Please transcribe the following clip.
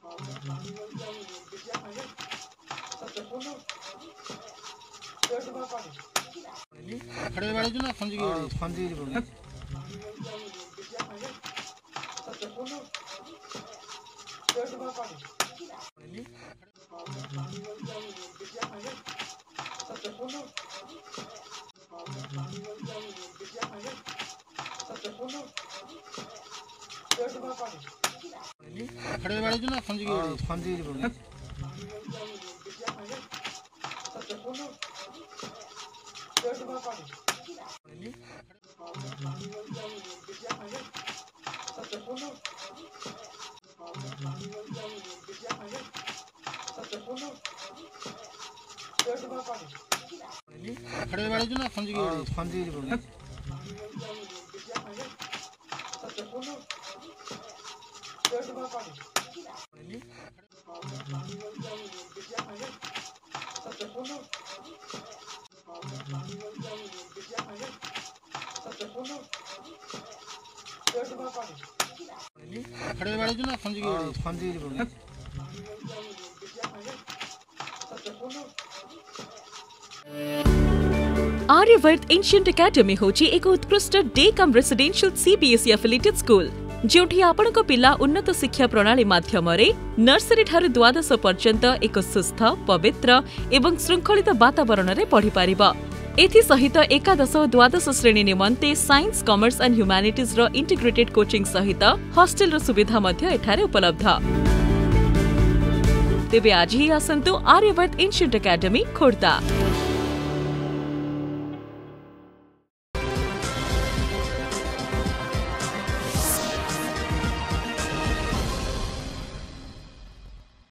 खड़े वाले जो ना संजी की खड़े वाले जो ना संजी की खड़े वाले जो ना संजी की खड़े वाले जो ना संजी की आर्यवर्त एंशिएंट एकेडमी होची एक उत्कृष्ट day cum residential CBSE affiliated school जोठी आपण को पिला उन्नत शिक्षा प्रणाली माध्यम रे नर्सरी ठारू द्वादश पर्यंत एक सुस्थ पवित्र एवं श्रृंखलित वातावरण रे पढ़ी पारिबा। एथि सहित एकादश और द्वादश श्रेणी निमंते साइंस कॉमर्स एंड ह्यूमैनिटीज रो इंटीग्रेटेड कोचिंग सहित हॉस्टल रो सुविधा मध्य एठारे उपलब्ध। तेबे आज ही आसंतु आर्यवर्त एंशिएंट एकेडमी खोर्धा।